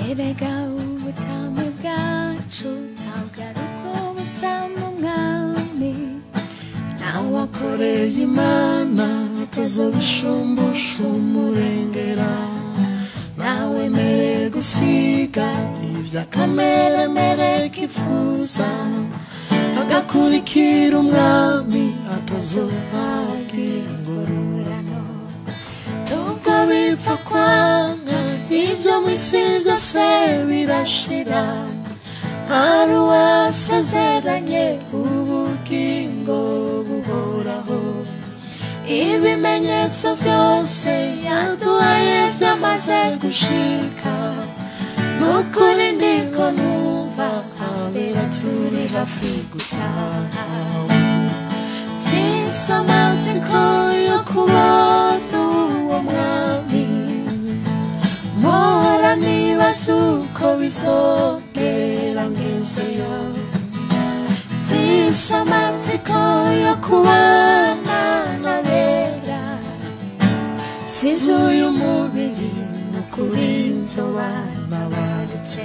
erega ubutame bwacu ntabwo ari ubw'ubusa mu mwami nawe wakoreye Imana atazobishumbusha umurengera nawe mere gusiga ivy'akameremere kifuza agakurikira umwami atazohabwa ingororano nubwo bipfa kwanga ibyo mw'isi byose birashira hari uwasezeranye ubugingo buhoraho ibimenyetso byose yaduhaye byamaze gushika nukuri niko numva abera turi hafi gutaha mfise amatsiko yo kubona uwo mwami mpora nibaza uko bizogera ngezeyo mfise amatsiko yo kubana n'abera size uyu mubiri nukuri nzoba nabarutse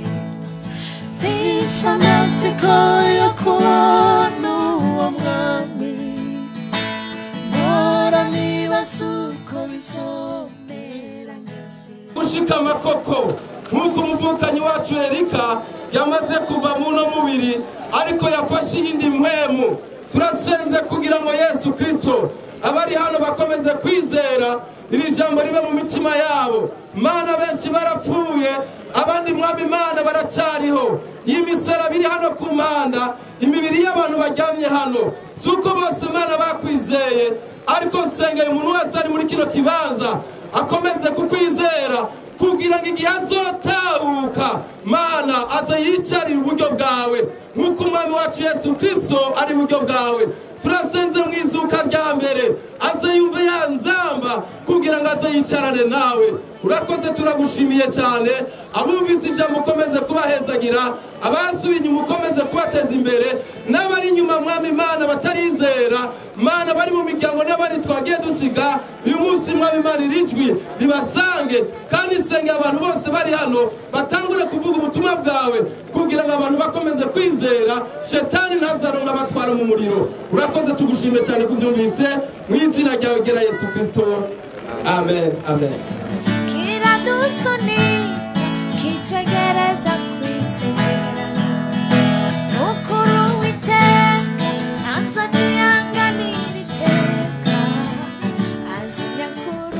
mfise amatsiko yo kubona uwo mwami mpora nibaza uko bizomera ngezeyo gushikama koko nk'uko umuvukanyi wacu Erika yamaze kuva muno mubiri ariko yafashe iyindi mpwemu turasenze kugira ngo Yesu Kristo abari hano bakomeze kwizera iri jambo ribe mu mitima yabo mana benshi barapfuye abandi mwami Imana baracariho imisara biri hano ku manda imibiri y'abantu bajyamye hano suko bose Imana bakwizeye ariko nsengeye umuntu wese ari muri kino kibanza akomeze kukwizera kugira ngo igihe azotahuka Mana aze yicarira uburyo bwawe nk'uko umwami wacu Yesu Kristo ari uburyo bwawe turasenze mu izuka rya mbere aze yumve yanzamba kugira ngo aze yicarane nawe urakoze turagushimiye cyane abumvise ijambo ukomeze kubahezagira abasubiye inyuma ukomeze kubateza imbere n'abari inyuma mwami Imana batarizera Mana bari mu miryango n'abari twagiye dusiga uyu munsi mwami Imana irijwi ribasange kandi isenge abantu bose bari hano batangure kuvuga ubutumwa bwawe kugira ngo abantu bakomeze kwizera shetani ntazaronka batwara mu muriro urakoze tugushimiye cyane kubyumvise mu izina ryawe gera Yesu Kristo amen amen kiradusoni kicegereza kwisezerana nukuru witeka azaciyanganira iteka azinyakuru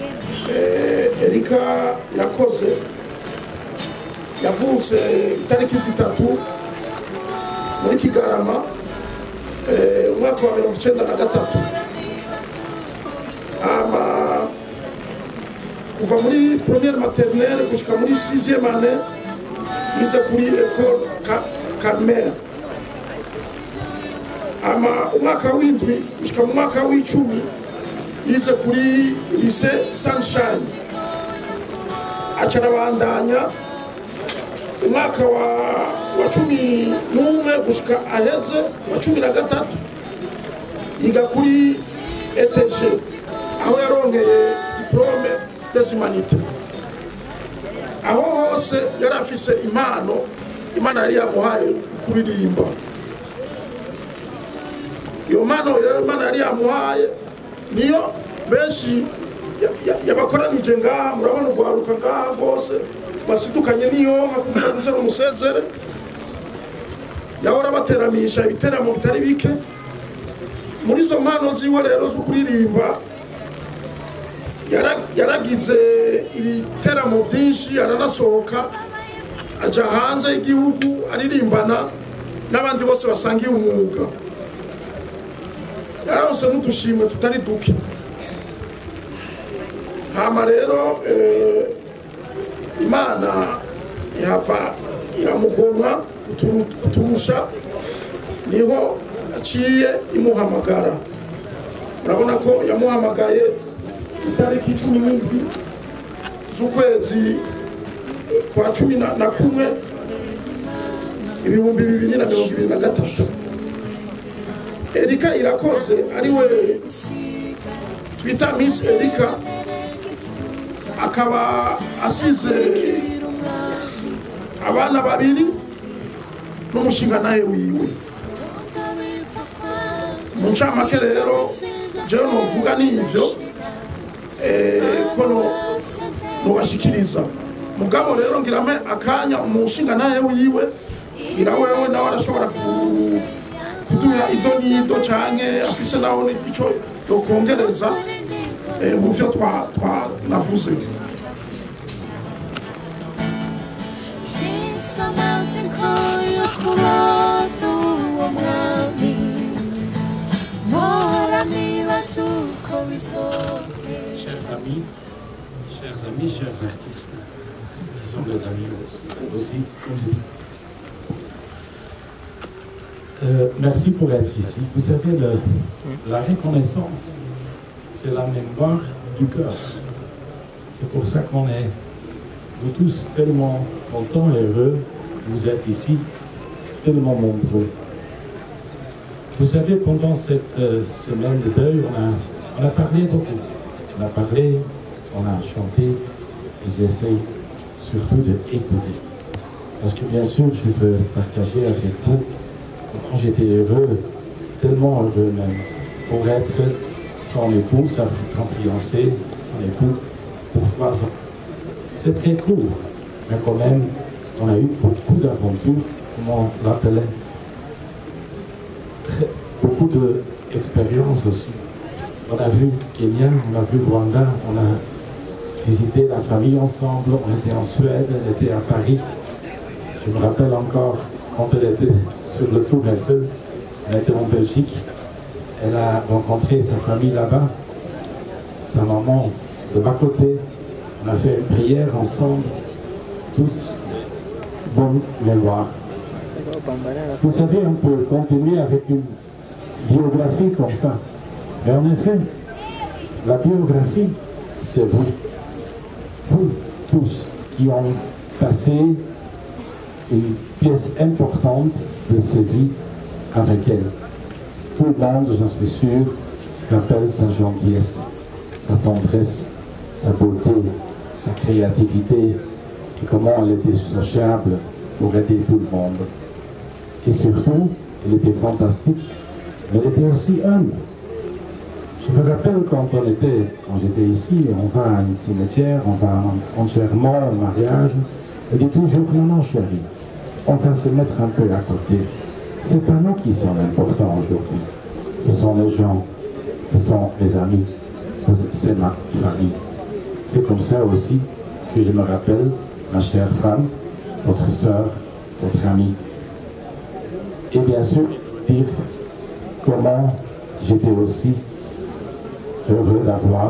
Erika yakoze yavutse itariki 3 muri Kigarama umwaka wa 1993 kuva muri première maternelle gushika muri 6e année yize kuri école Carmel umwaka w'indwi gushika mu mwaka w'icumi yize kuri lycée Sunshine acarabandanya umwaka wa 11 gushika aheze wa 13 yiga kuri ETG aho yarongeye diplome des humanités aho hose yarafise impano Imana yari yamuhaye kuririmba iyo mpano Imana yari yamuhaye niyo benshi yabakoranije ngaha murabona urwaruka ngaha rwose basidukanye niyo nkakugira kuja no musezere yahora bateramisha ibiteramo bitari bike muri zo mpano ziwe rero zo kuririmba yaragize ibiteramo byinshi aranasohoka aja hanze y'igihugu aririmbana n'abandi bose basangiye umwuga yaronse n'udushimwe tutari duke hama rero Imana yava iramugomwa kuturusha niho aciye imuhamagara murabona ko yamuhamagaye itariki 17 z'ukwezi kwa 11 ibihumbi 2023 Erika Irakoze ariwe twita Miss Erika akaba asize abana babiri n'umushinga nawe wiwe mu ncamake rero jewe novuga n'ivyo ko nobashikiriza mugabo rero ngirame akanya umushinga nawe wiwe ngira wewe nawe arashobora kuduha ido n'ido canke afise nawe ico yokongereza mu vyo navuze. Chers amis, chers artistes, qui sont des amis aussi. Merci pour être ici. Vous savez, la reconnaissance, c'est la mémoire du cœur. C'est pour ça qu'on est, nous tous, tellement contents et heureux. Vous êtes ici, tellement nombreux. Vous savez, pendant cette semaine de deuil, on a parlé beaucoup. On a parlé, on a chanté, et j'essaie surtout d'écouter. Parce que bien sûr, je veux partager avec vous comment j'étais heureux, tellement heureux même, pour être son époux, son fiancé, son époux, pour 3 ans. C'est très court, mais quand même, on a eu beaucoup d'aventures, comme on l'appelait. Beaucoup d'expériences aussi. On a vu Kenya, on a vu Rwanda, on a visité la famille ensemble, on était en Suède, elle était à Paris. Je me rappelle encore quand elle était sur le Tour Eiffel, elle était en Belgique, elle a rencontré sa famille là-bas, sa maman de ma côté, on a fait une prière ensemble, tous bonne mémoire. Vous savez, on peut continuer avec une biographie comme ça. Mais en effet, la biographie, c'est vous. Vous tous qui ont passé une pièce importante de ces vies avec elle. Tout le monde, j'en suis sûr, rappelle sa gentillesse, sa tendresse, sa beauté, sa créativité et comment elle était sociable pour aider tout le monde. Et surtout, elle était fantastique, mais elle était aussi humble. Je me rappelle quand j'étais ici, on va à une cimetière, on va à un enterrement, un mariage, elle dit toujours non chérie, on va se mettre un peu à côté. C'est pas nous qui sommes importants aujourd'hui, ce sont les gens, ce sont les amis, c'est ma famille. C'est comme ça aussi que je me rappelle, ma chère femme, votre sœur, votre amie. Et bien sûr, il faut dire comment j'étais aussi heureux d'avoir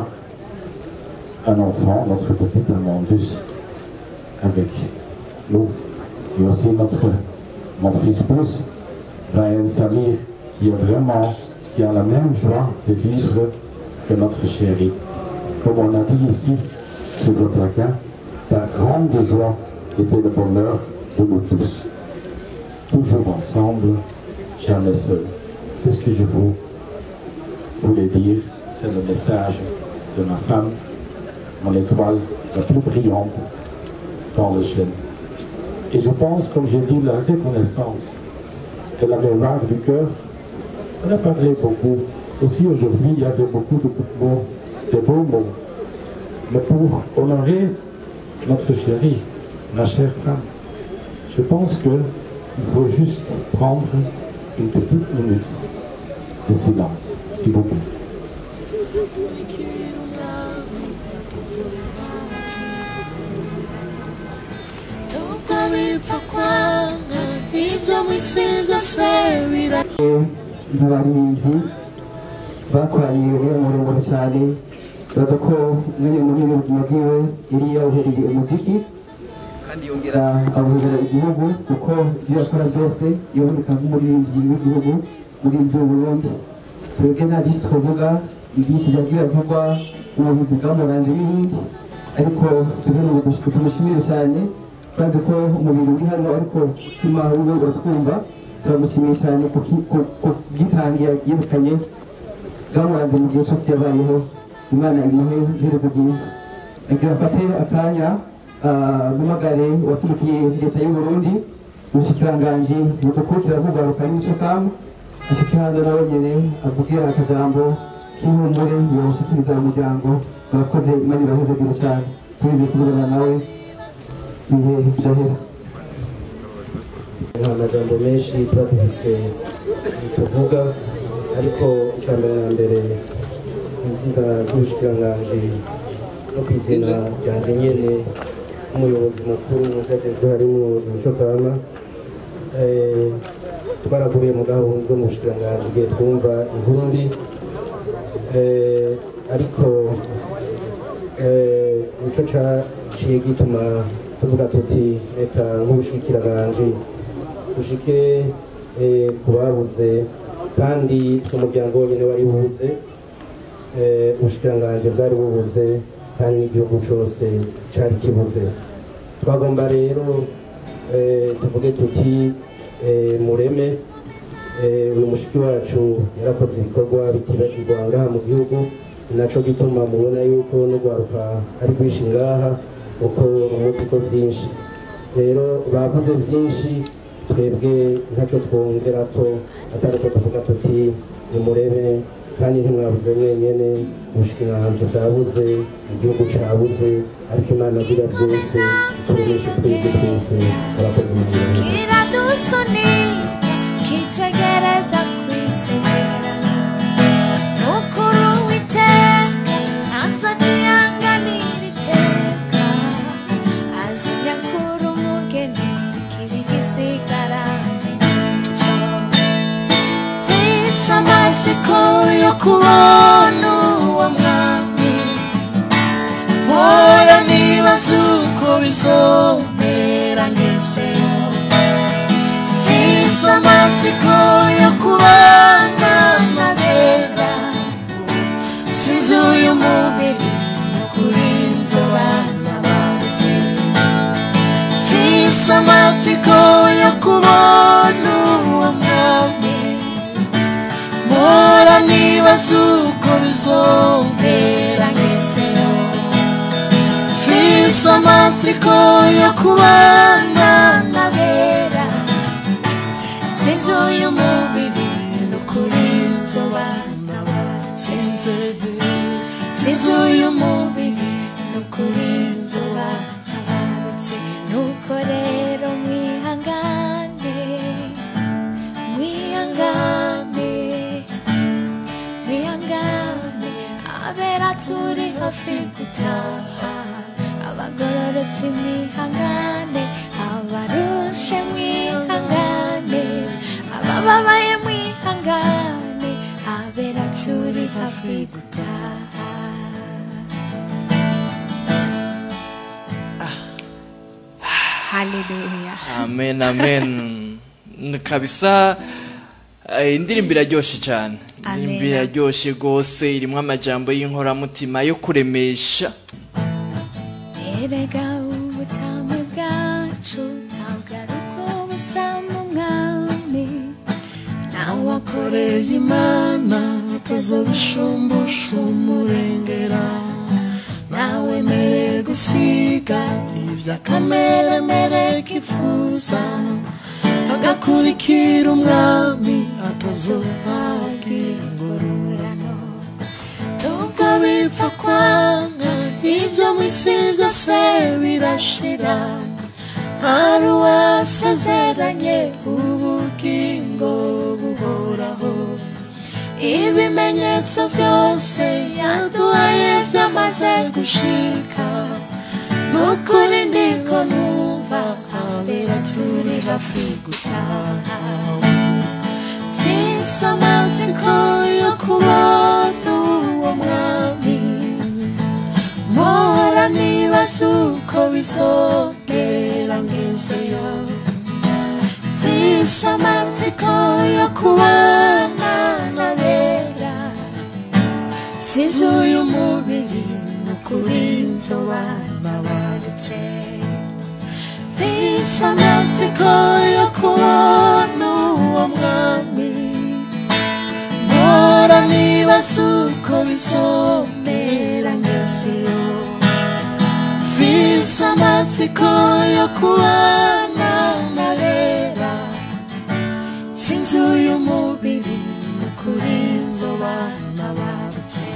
un enfant, notre petit Amandus, avec nous. Et aussi mon fils Bruce, Brian Samir, qui a la même joie de vivre que notre chérie. Comme on a dit ici, sur le placard, ta grande joie était le bonheur de nous tous. Toujours ensemble, jamais seul. C'est ce que je voulais dire. C'est le message de ma femme, mon étoile la plus brillante dans le ciel. Et je pense, comme j'ai dit, la reconnaissance et la mémoire du cœur, on a parlé beaucoup. Aussi aujourd'hui, il y avait beaucoup de beaux mots. Mais pour honorer notre chérie, ma chère femme, je pense qu'il faut juste prendre une petite minute de silence, s'il vous plaît. n'abarinzi bakoraniye umurimo cyane baza ko mwanya munini ubuzima bwiwe yari yawuhereye umuziki kandi yongera awuhera igihugu kuko ibyo yakora byose yaboneka nk'umuririmbyi w'igihugu muri ibyo Burundi. Twebwe nta byinshi twavuga, ibyinshi byagiye bivugwa, ubuhinzi bwamuranze n'ibindi, ariko tumushimire cyane twazi ko umubiri uri hano ariko umutima wiwe uratwumva. Turamushimiye cyane ku bwitange yerekanye bwamuranze mu gihe cyose yabayeho. Imana imuhe iherezo ryiza. Agira afate akanya Mumagare wasimukiye leta y'u Burundi umushikiranganji mutukukira kugaruka n'imico kama ashikirana nawe nyene avugira akajambo k'ihumure yoshikiriza umuryango abakoze Imana ibaheze cyane tubize kuvugana nawe bihe byahera nta magambo menshi tuba dufise tuvuga ariko icambere na mbere izina ry'ubushikiranganji no kw'izina ryanje nyene umuyobozi mukuru mujejwe harimo imico kama twaraguye mu gahunda bwo mu bushikiranganji bwe twumva inkuru mbi ariko nico caciye gituma tuvuga tuti reka nk'ubushikiranganji dushike ku babuze kandi si umuryango wonyine wari bubuze ubushikiranganji bwari bubuze kandi n'igihugu cyose cyari kibuze twagomba rero tuvuge tuti mureme uyu mushiki wacu yarakoze ibikorwa bitibagirwa ngaha mu gihugu naco gituma mubona yuko n'ugwaruka ari rwinshi ngaha uko umuzi ko byinshi rero bavuze byinshi twebwe ntacyo twongera ko atari ko tuvuga tuti nimurebe kandi ntimwabuze mwenyene ubushikiranganji bwabuze igihugu cabuze ariko Imana agira byose turemeshe twebwe twese abakozi mu gihugu kiradusoni kicegereza kwisezerano n'ukuri Uwiteka azocihanganira iteka azinyakura umugeni ikibi gisigarane nico mfise amatsiko yo kubona uwo mwami mpora nibaza uko bizomera ngezeyo mfise amatsiko yo kubana n'abera sinzi uyu mubiri kuri nzobana barutse mfise amatsiko yo kubona uwo mwami mpora nibaza uko bizomera ngezeyo mfise amatsiko yo kubana n'abera sinzi uyu mubiri n'ukuri nzobana barutse sinzi uyu mubiri n'ukuri nzobana barutse nuko rero mwihangane abera turi hafi gutaha abagororotsi mwihangane abarushe mwihangane abababaye mwihangane abera turi hafi gutaha. Haleluya. Amen, amen. Kabisa indirimbo iraryoshe cyane. Indirimbo iraryoshe gose irimo amajambo y'inkoramutima yo kuremesha. Erega ubutamu bwacu ntabwo ari ubw'ubusamu mwami nawe akoreye Imana atazobishumbusha umurengera nawe mere gusiga ivy'akameremere kifuza agakurikira umwami atazohabwa ingororano nubwo bipfa kwanga ibyo mw'isi byose birashira hari uwasezeranye ubugingo buhoraho ibimenyetso byose yaduhaye byamaze gushika nukuri ndiko numva abera turi hafi gutaha mfise amatsiko yo kubona uwo mwami mpora nibaza uko bizogera ngezeyo mfise amatsiko yo kubana n'abera sinzi uyu mubiri n'ukuri nzobana barutse mfise amatsiko yo kubona uwo mwami mpora nibaza uko bizomera ngezeyo mfise amatsiko yo kubana n'abera sinzi uyu mubiri n'ukuri nzobana barutse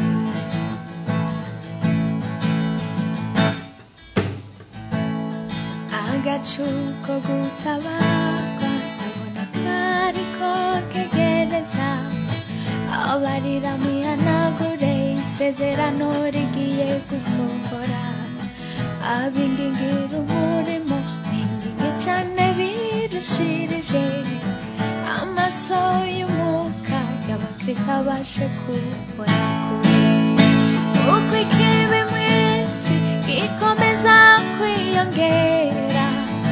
agacuko gutabarwa ndabona kariko kegereza abarira mwihanagure isezerano rigiye gusohora abingingira umurimo winginge cane birushirije amaso y'umuka y'abakristo abashe kubona kure uko ikibi mw'isi gikomeza kwiyongera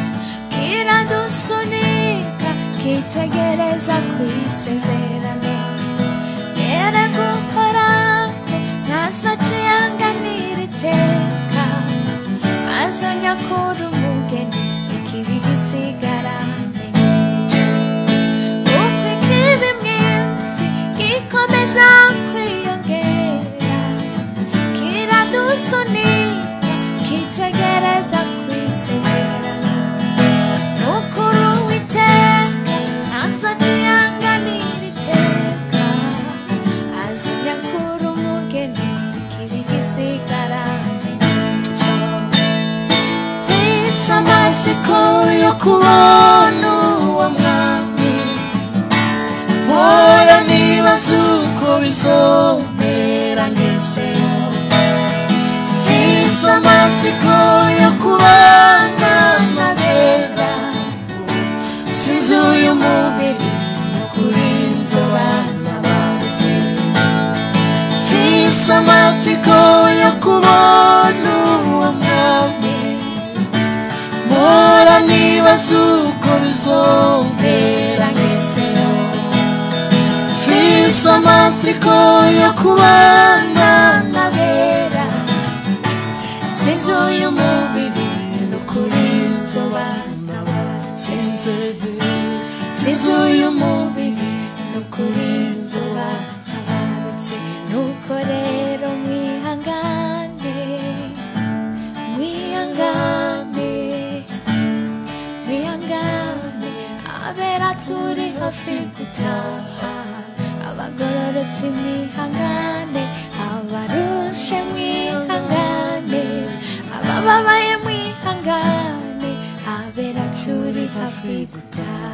kiradusunika kitegereza kwisezerano yere guhoraho ntazociyanganira iteka azonyakura umugeni ikibi gisigarane ico uko ikibi mw'isi gikomeza kwiyongera kiradusunika kitegereza kwisezerano nukuri uwiteka ntazociyanganira iteka azonyakura umugeni ikibi gisigarane ico mfise amatsiko yo kubona uwo mwami mpora nibaza uko bizomera ngezeyo mfise amatsiko yo kubana n'abera sinzi uyu mubiri n'ukuri nzobana barutse mfise amatsiko yo kubona uwo mwami mpora nibaza uko bizomera ngezeyo mfise amatsiko yo kubana n'abera sinzi uyu mubiri n'ukuri nzobana barutse sinzi uyu mubiri n'ukuri nzobana barutse nuko rero mwihangane mwihangane mwihangane abera turi hafi gutaha abagororotsi mwihangane abarushe mwihangane abababaye mwihangane abera turi hafi gutaha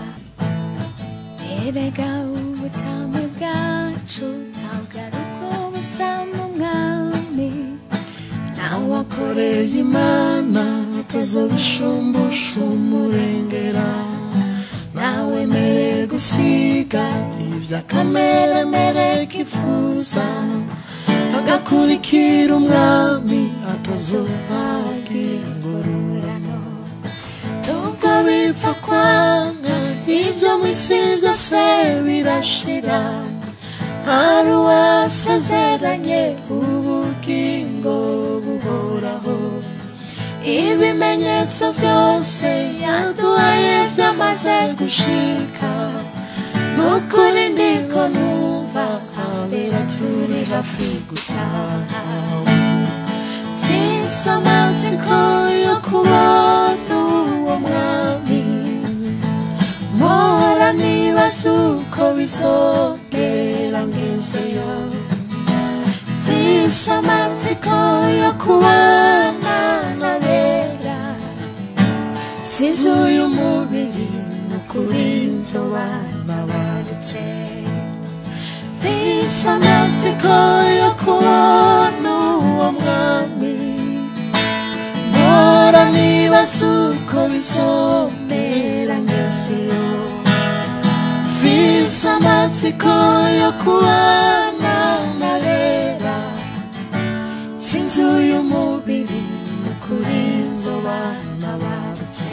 erega ubutame bwacu ntabwo ari ubw'ubusa mu mwami nawe akoreye imana atazobishumbusha umurengera nawe mere gusiga ivy'akameremere kifuza agakurikira umwami atazohabwa ingororano nubwo bipfa kwanga ibyo mw'isi byose birashira hari uwasezeranye ubugingo buhoraho ibimenyetso byose yaduhaye byamaze gushika nukuri ndiko numva abera turi hafi gutaha mfise amatsiko yo kubona uwo mwami mpora nibaza uko bizogera ngezeyo mfise amatsiko yo kubana n'abera sinzi uyu mubiri n'ukuri nzobana barutse mfise amatsiko yo kubona uwo mwami mpora nibaza uko bizomera ngezeyo mfise amatsiko yo kubana n'abera sinzi uyu mubiri n'ukuri nzobana barutse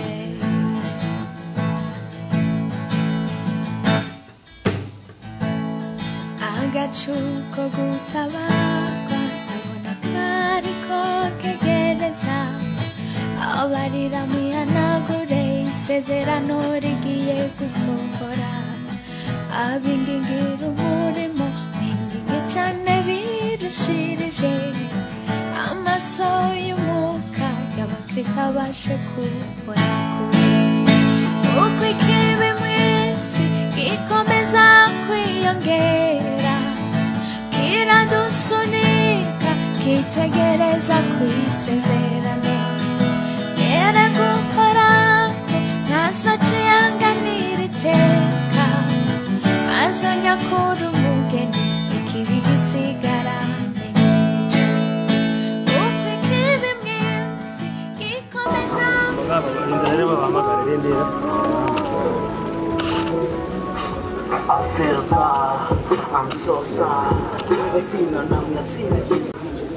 agacuko gutabarwa ndabona kariko kegereza abarira mwihanagure isezerano rigiye gusohora abingingira umurimo winginge cane birushirije amaso y'umuka y'abakristo abashe kubona kure uko ikibi mu isi gikomeza kwiyongera kiradusunika kitwegereza kwisezerano yere gukora ntazaciyanganira iteka azonya kuri umugeni ikibi gisigarane ico uko ikibi mu isi gikomeza I feel bad, I'm so sad. I see no numb, I see no kiss.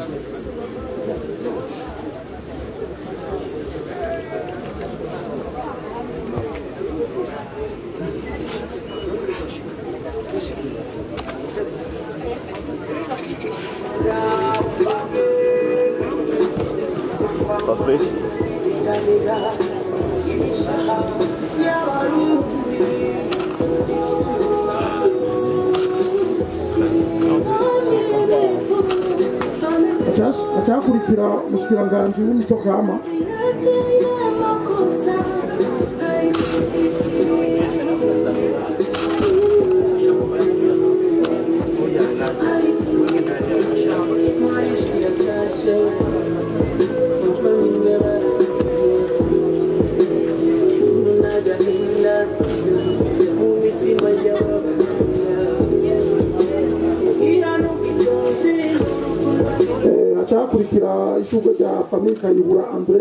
acakurikira umushikiranganji w'imico kama acakurikira ishurwe rya famille Kayihura André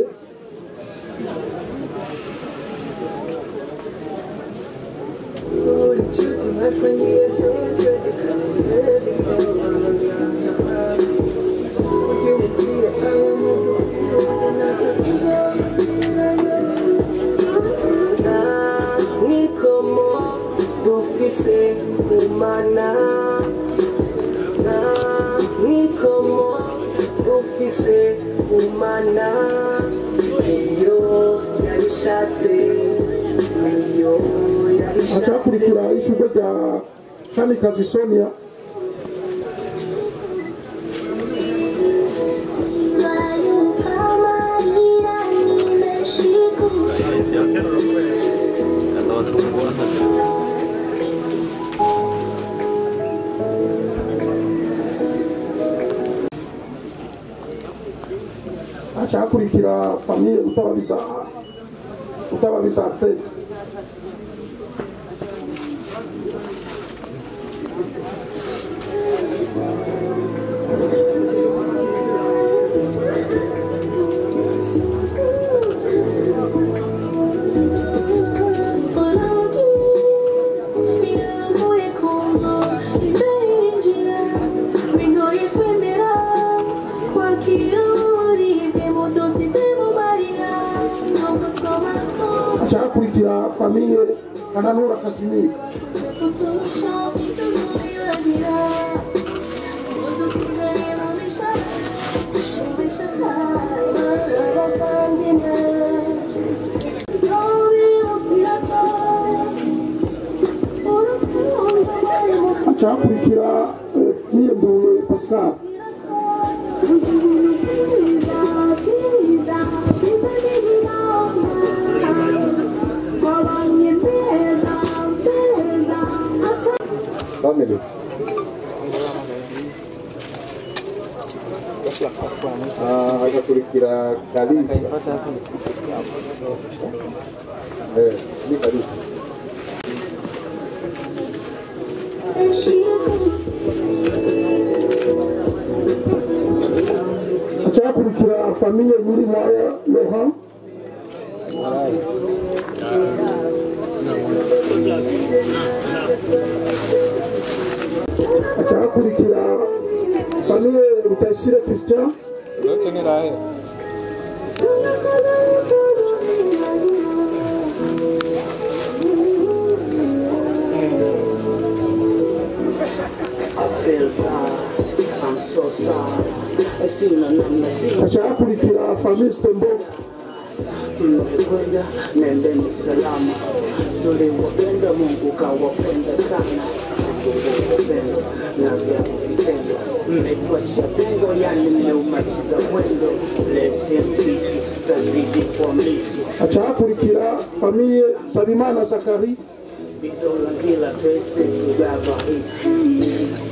acakurikira ishurwe rya Kamikazi Sonia acakurikira famille utababiza Fred acakurikira famille Ananura Kasimiri acakurikira Niyonduye Pascal family agakurikira Kalisa ni Kalisa acakurikira famille muri Moya Laurent acakurikira famille Rutashire Christian acakurikira famille Stembo nendeni salama tuliwapenda Mungu kawapenda sana upendo na vya vitendo. Mmetuacha pengo, yani mmeumaliza mwendo. Bless and peace, tazidi kwa misi. acakurikira famiye Sabimana Zakari Bizolangira twese tugaba isi.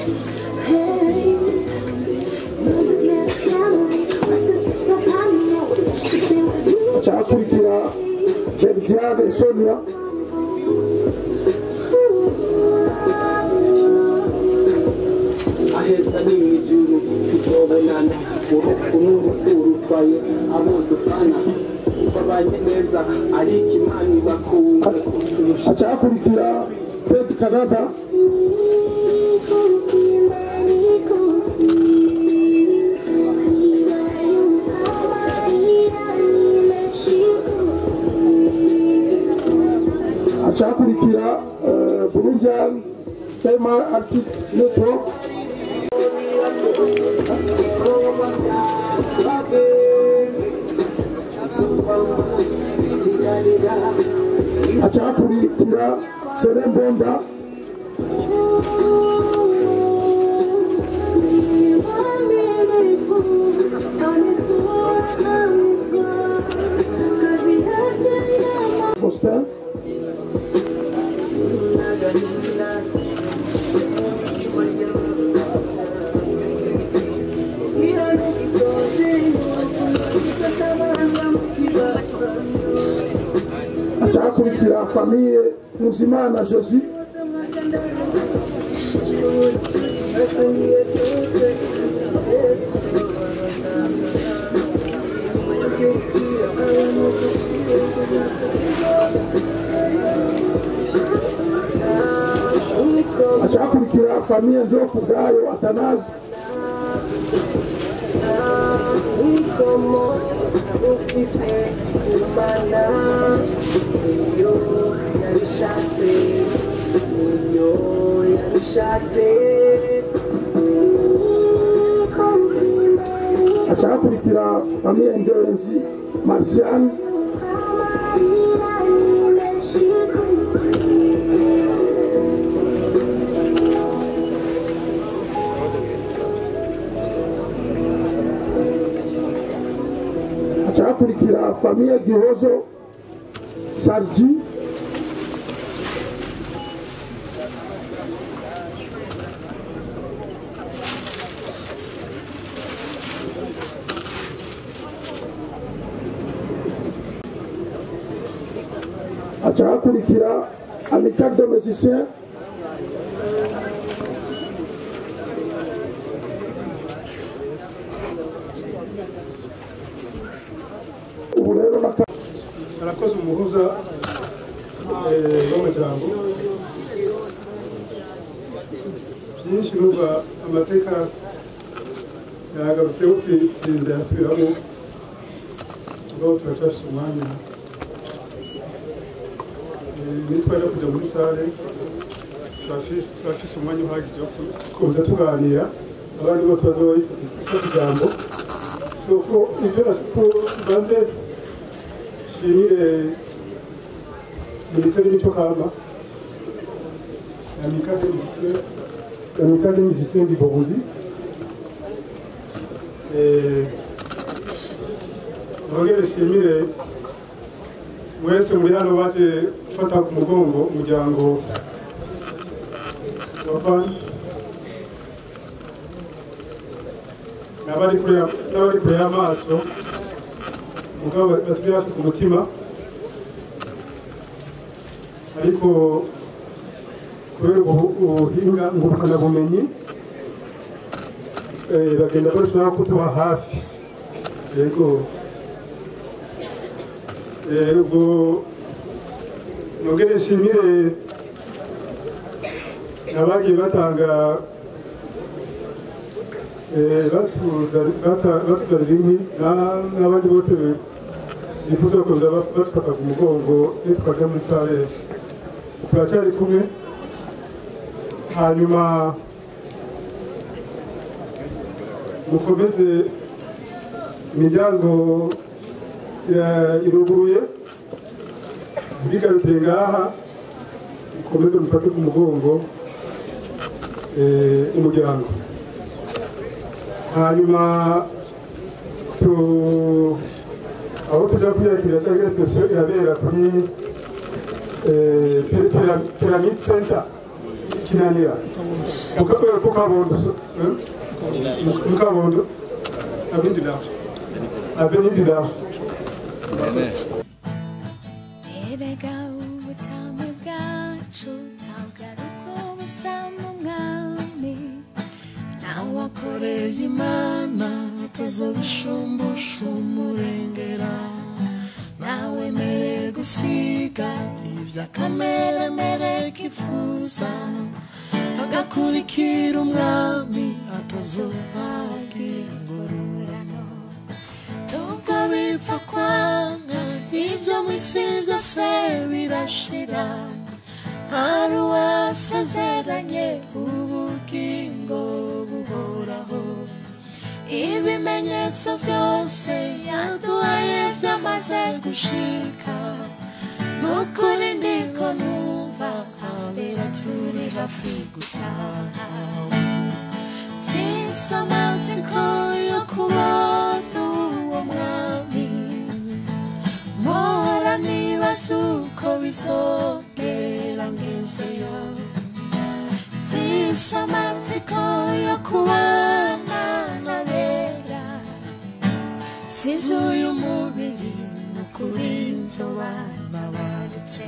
acakurikira Berdiane Sonia aheza n'imijuru tuzobonana urupfu n'urupfu rutwaye abo dufana babanye neza ariko imana ibakunze kuturusha. acakurikira Pet Canada acakurikira Burundian Tema Artist Network acakurikira Serembonda Gospel acakurikira famiye Muzimana Josie acakurikira famiye Njofu Gayo Atanazi acakurikira famiye Ngenzi Marcian acakurikira famiye Gihozo Sarji acakurikira Amical de Musiciens ubu rero arakoze umuhuza w'umuryango byinshi n'ubwo amateka yagarutseho sinzi yasubiramo ubwo turacashije umwanya nitwaje kujya muri sale turafise umwanya uhagije wo kuza tuganira abandi bose bazofata ijambo soko ibyo banze shimire Minisiteri y'Imico Kama Amicale des Musiciens du Burundi nongere shimire mwese muri hano baje gufata ku mugongo umuryango wa FAN n'abari kure y'amaso mugabo baturi hafi ku mutima ariko kubera ubuhinga ngurukanabumenyi bagenda barushaho kutuba hafi yego ubwo nongere nshimire abagiye batanga batuzanira inkwi n'abandi bose bifuza kuza batufata ku mugongo iyo twaje muri sale turacyari kumwe hanyuma mukomeze imiryango iruguruye bigarutse ngaha mukomeze mufate ku mugongo umuryango hanyuma aho tujya kwiyakira cyangwa sitasiyo irabera kuri Pyramid Center Kinanira ku Kabondo Avenue du Large erega ubutame bwacu ntabwo ari ubwo busa mu mwami nawe wakoreye imana atazobishumbusha umurengera nawe mere gusiga iby'akameremere kifuza agakurikira umwami atazohabwa ingororano nubwo bipfa kwanga ibyo mu isi byose birashira hari uwasezeranye ubugingo buhoraho ibimenyetso byose yaduhaye byamaze gushika nukuri niko numva abera turi hafi gutaha mfise amatsiko yo kubona uwo mwami mpora nibaza uko bizogera ngezeyo mfise amatsiko yo kubana n'abera size uyu mubiri nukuri nzobana barutse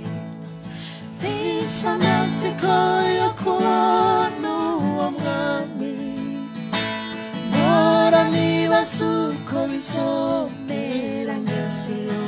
mfise amatsiko yo kubona uwo mwami mpora nibaza uko bizomera ngezeyo